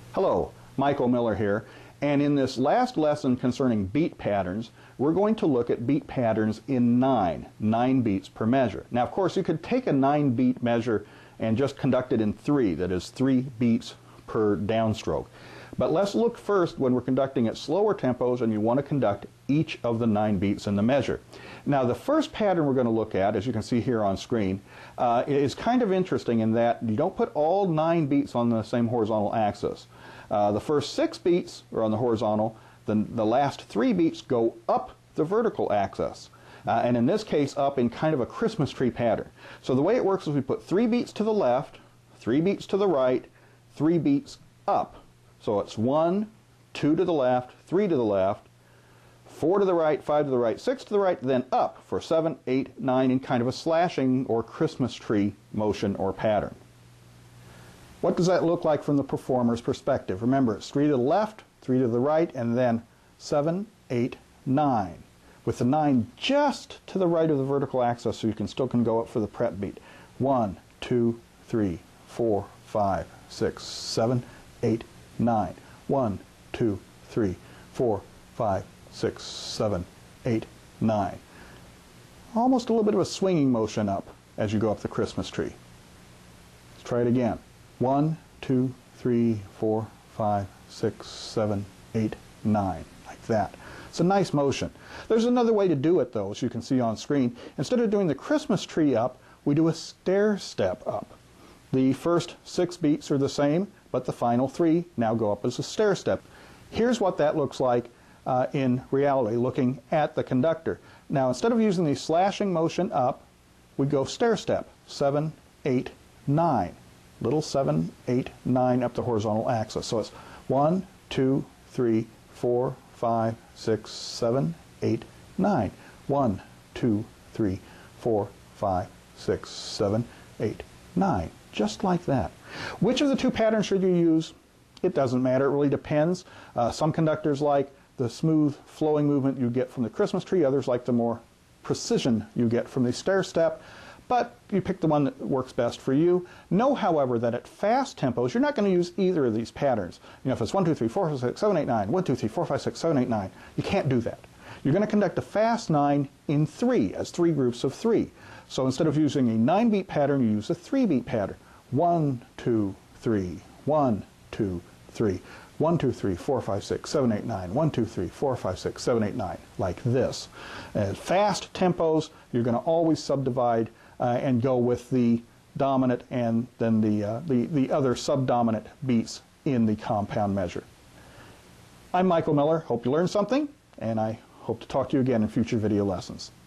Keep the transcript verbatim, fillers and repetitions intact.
Hello, Michael Miller here, and in this last lesson concerning beat patterns, we're going to look at beat patterns in nine, nine beats per measure. Now, of course, you could take a nine beat measure and just conduct it in three, that is three beats per downstroke. But let's look first when we're conducting at slower tempos and you want to conduct each of the nine beats in the measure. Now, the first pattern we're going to look at, as you can see here on screen, uh, is kind of interesting in that you don't put all nine beats on the same horizontal axis. Uh, the first six beats are on the horizontal, then the last three beats go up the vertical axis. Uh, and in this case, up in kind of a Christmas tree pattern. So the way it works is we put three beats to the left, three beats to the right, three beats up. So it's one, two to the left, three to the left, four to the right, five to the right, six to the right, then up for seven, eight, nine in kind of a slashing or Christmas tree motion or pattern. What does that look like from the performer's perspective? Remember, it's three to the left, three to the right, and then seven, eight, nine. With the nine just to the right of the vertical axis so you can still can go up for the prep beat. One, two, three, four, five, six, seven, eight, nine. One, two, three, four, five, six, seven, eight, nine. Almost a little bit of a swinging motion up as you go up the Christmas tree. Let's try it again. One, two, three, four, five, six, seven, eight, nine. Like that. It's a nice motion. There's another way to do it, though, as you can see on screen. Instead of doing the Christmas tree up, we do a stair step up. The first six beats are the same, but the final three now go up as a stair step. Here's what that looks like uh, in reality, looking at the conductor. Now, instead of using the slashing motion up, we go stair step. Seven, eight, nine. Little seven, eight, nine up the horizontal axis. So it's one, two, three, four, five, six, seven, eight, nine. One, two, three, four, five, six, seven, eight, nine. Just like that. Which of the two patterns should you use? It doesn't matter. It really depends. Uh, some conductors like the smooth flowing movement you get from the Christmas tree. Others like the more precision you get from the stair step. But you pick the one that works best for you. Know, however, that at fast tempos, you're not going to use either of these patterns. You know, if it's one, two, three, four, five, six, seven, eight, nine, one, two, three, four, five, six, seven, eight, nine, you can't do that. You're going to conduct a fast nine in three, as three groups of three. So instead of using a nine beat pattern, you use a three beat pattern. One, two, three, one, two, three, one, two, three, four, five, six, seven, eight, nine, one, two, three, four, five, six, seven, eight, nine, like this. At fast tempos, you're going to always subdivide Uh, and go with the dominant and then the, uh, the, the other subdominant beats in the compound measure. I'm Michael Miller. Hope you learned something, and I hope to talk to you again in future video lessons.